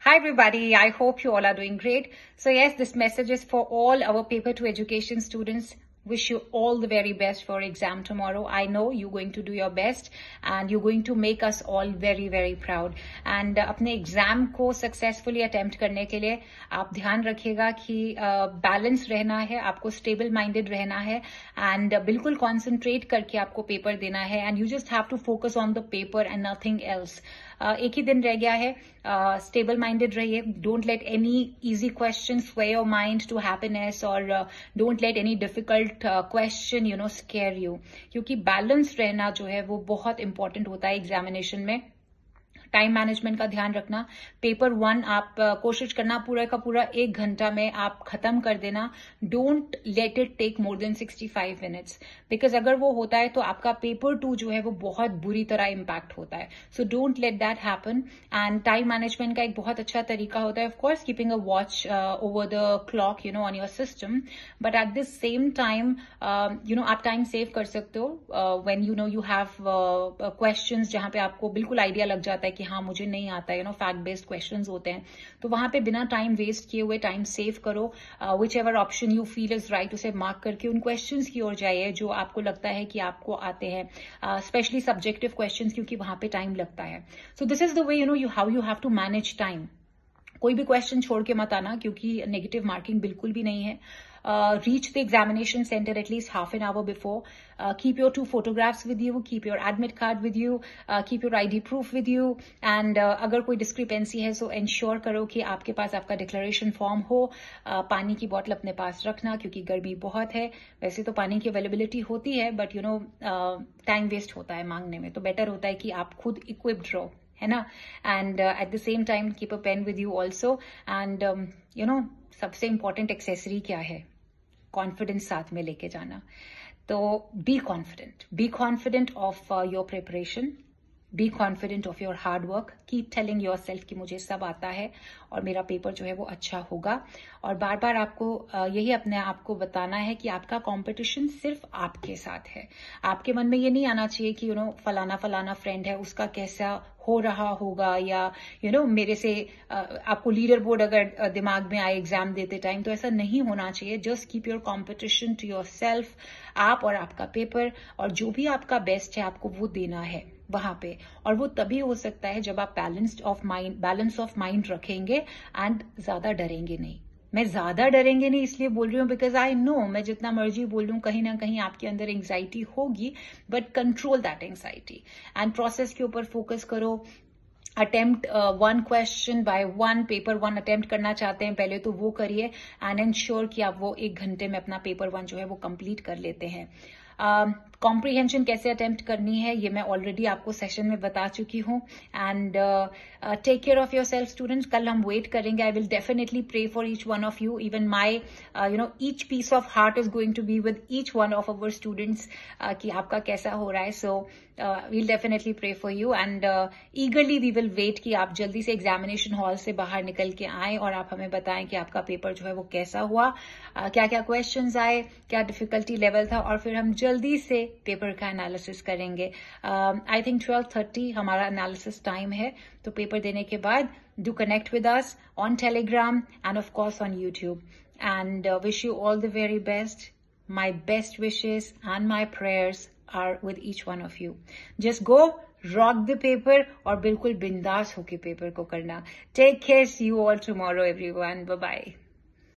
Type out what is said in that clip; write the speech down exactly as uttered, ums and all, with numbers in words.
Hi everybody, I hope you all are doing great. So yes, this message is for all our paper to education students. Wish you all the very best for exam tomorrow. I know you're going to do your best and you're going to make us all very very proud. And uh, अपने exam को successfully attempt करने के लिए आप ध्यान रखिएगा कि balance uh, रहना है, आपको स्टेबल माइंडेड रहना है एंड uh, बिल्कुल कॉन्सेंट्रेट करके आपको पेपर देना है and you just have to focus on the paper and nothing else. एक ही दिन रह गया है. स्टेबल माइंडेड रहिए. Don't let any easy question sway your mind to happiness और don't let any difficult question you know scare you, क्योंकि balance रहना जो है वो बहुत इंपॉर्टेंट होता है एग्जामिनेशन में. टाइम मैनेजमेंट का ध्यान रखना. पेपर वन आप uh, कोशिश करना पूरा का पूरा एक घंटा में आप खत्म कर देना. Don't let it take more than sixty five minutes, because अगर वो होता है तो आपका पेपर टू जो है वो बहुत बुरी तरह इम्पैक्ट होता है. So don't let that happen. And time management का एक बहुत अच्छा तरीका होता है of course keeping a watch over the clock you know on your system, but at the same time you know आप टाइम सेव कर सकते हो when you know you have questions जहां पे आपको बिल्कुल आइडिया लग जाता है कि हाँ मुझे नहीं आता है, you know fact based questions होते हैं, तो वहां पे बिना टाइम वेस्ट किए हुए टाइम सेव करो. Whichever option you feel is right उसे मार्क करके उन क्वेश्चंस की ओर जाइए जो आपको लगता है कि आपको आते हैं, स्पेशली सब्जेक्टिव क्वेश्चंस, क्योंकि वहां पे टाइम लगता है. So this is the way you know you how you have to manage time. कोई भी क्वेश्चन छोड़ के मत आना, क्योंकि नेगेटिव मार्किंग बिल्कुल भी नहीं है. Uh, reach the examination center at least half an hour before. Uh, keep your two photographs with you. Keep your admit card with you. Uh, keep your I D proof with you. And uh, अगर कोई discrepancy है so ensure करो कि आपके पास आपका declaration form हो. uh, पानी की बॉटल अपने पास रखना, क्योंकि गर्मी बहुत है. वैसे तो पानी की अवेलेबिलिटी होती है, but you know time waste होता है मांगने में, तो बेटर होता है कि आप खुद इक्विप्ड रहो, है ना. And at the same time keep a pen with you also. And you know सबसे इंपॉर्टेंट एक्सेसरी क्या है? कॉन्फिडेंस साथ में लेके जाना. तो be confident. Be confident of your preparation. Be confident of your hard work. Keep telling yourself कि मुझे सब आता है और मेरा पेपर जो है वो अच्छा होगा. और बार बार आपको uh, यही अपने आप को बताना है कि आपका कंपटीशन सिर्फ आपके साथ है. आपके मन में ये नहीं आना चाहिए कि यू you नो know, फलाना फलाना फ्रेंड है उसका कैसा हो रहा होगा, या यू you नो know, मेरे से uh, आपको लीडर बोर्ड अगर uh, दिमाग में आए एग्जाम देते टाइम, तो ऐसा नहीं होना चाहिए. Just keep your competition to yourself. आप और आपका पेपर, और जो भी आपका बेस्ट है आपको वो देना है वहां पे. और वो तभी हो सकता है जब आप balanced of mind balance of mind रखेंगे एंड ज्यादा डरेंगे नहीं. मैं ज्यादा डरेंगे नहीं इसलिए बोल रही हूँ बिकॉज आई नो मैं जितना मर्जी बोल लूँ कहीं ना कहीं आपके अंदर एंग्जाइटी होगी, but control that anxiety and process के ऊपर फोकस करो. Attempt one question by one. Paper one attempt करना चाहते हैं पहले तो वो करिए एंड एंश्योर कि आप वो एक घंटे में अपना पेपर वन जो है वो कंप्लीट कर लेते हैं. कॉम्प्रीहेंशन uh, कैसे अटेम्प्ट करनी है ये मैं ऑलरेडी आपको सेशन में बता चुकी हूँ. And take care of yourself students. कल हम वेट करेंगे. I will definitely pray for each one of you. Even my you know each piece of heart is going to be with each one of our students कि आपका कैसा हो रहा है. So we'll definitely pray for you and eagerly we will wait कि आप जल्दी से एग्जामिनेशन हॉल से बाहर निकल के आएं और आप हमें बताएं कि आपका पेपर जो है वो कैसा हुआ, uh, क्या क्या क्वेश्चंस आए, क्या डिफिकल्टी लेवल था, और फिर हम जल्दी से पेपर का एनालिसिस करेंगे. आई थिंक ट्वेल्व थर्टी हमारा एनालिसिस टाइम है. तो पेपर देने के बाद do connect with us on Telegram and of course on YouTube. And wish you all the very best. My best wishes and my prayers are with each one of you. Just go rock the paper और बिल्कुल बिंदास होके paper को करना. Take care. See you all tomorrow everyone. Bye bye.